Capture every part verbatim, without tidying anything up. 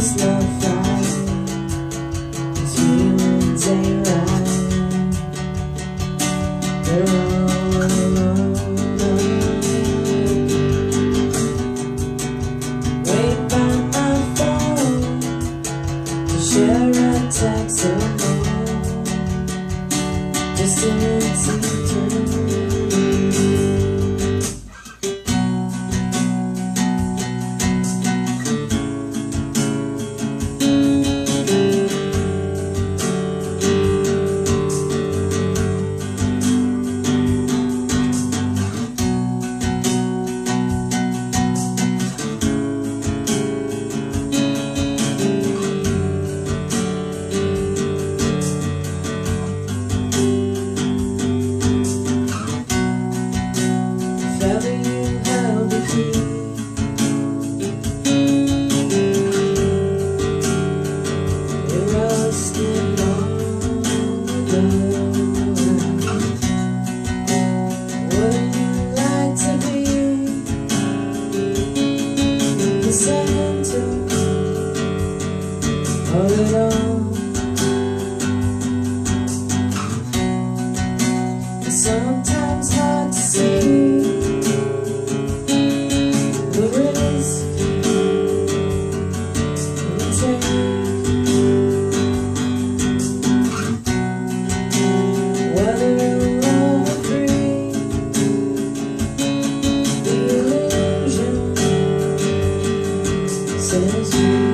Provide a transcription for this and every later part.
this love fight, these feelings ain't right. They're all alone. Wait by my phone to share a text or more, just an empty dream. All it all. It's sometimes hard to see the risk we take, whether alone or free. The illusion says you.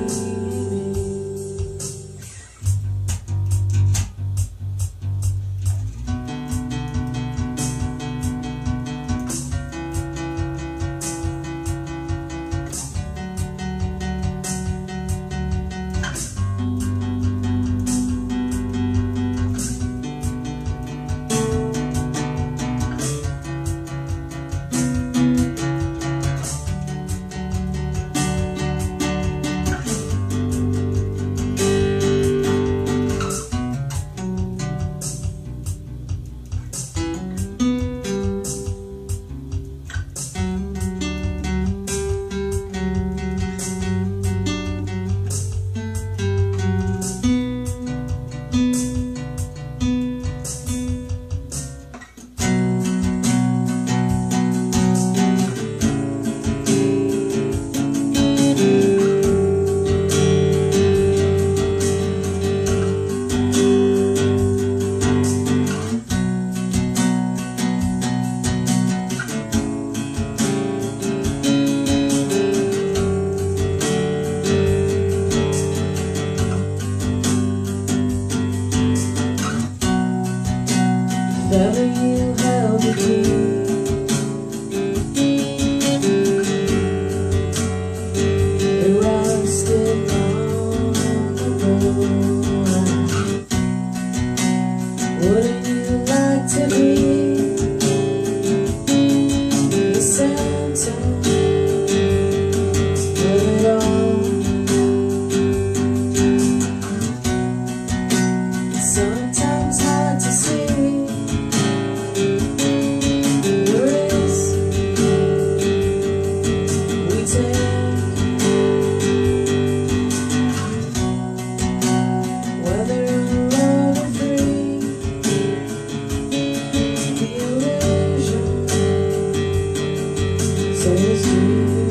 If ever you held the key, it rusted long ago. Wouldn't you like to be the center of it all? Sometimes hard to see says you.